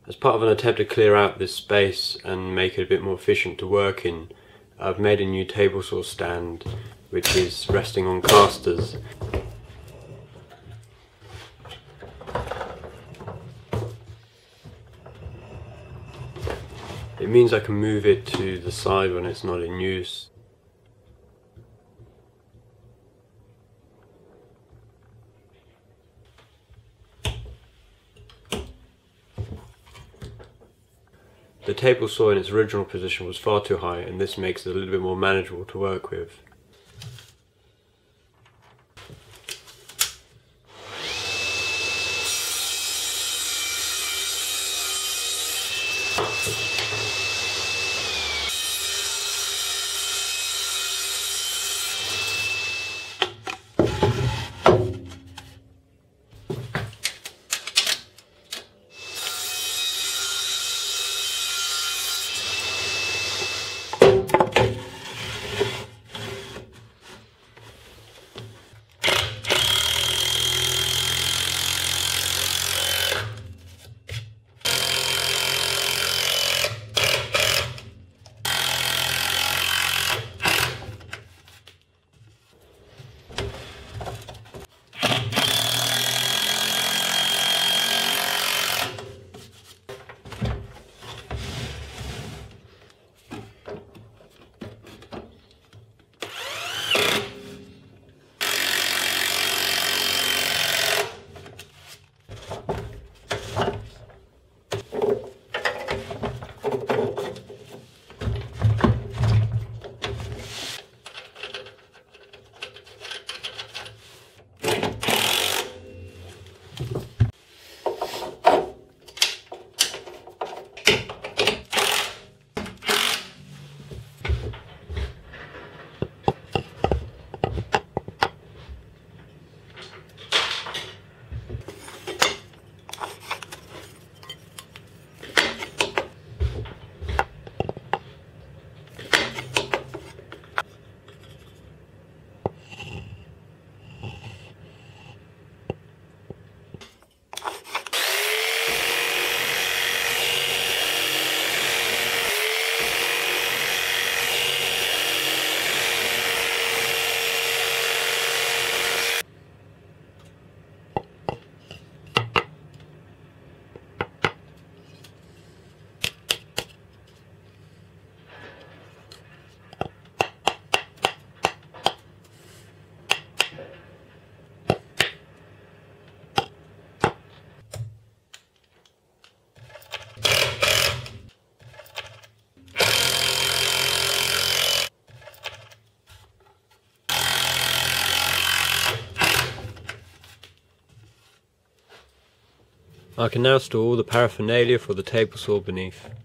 As part of an attempt to clear out this space and make it a bit more efficient to work in, I've made a new table saw stand which is resting on casters. It means I can move it to the side when it's not in use. The table saw in its original position was far too high, and this makes it a little bit more manageable to work with. I can now store all the paraphernalia for the table saw beneath.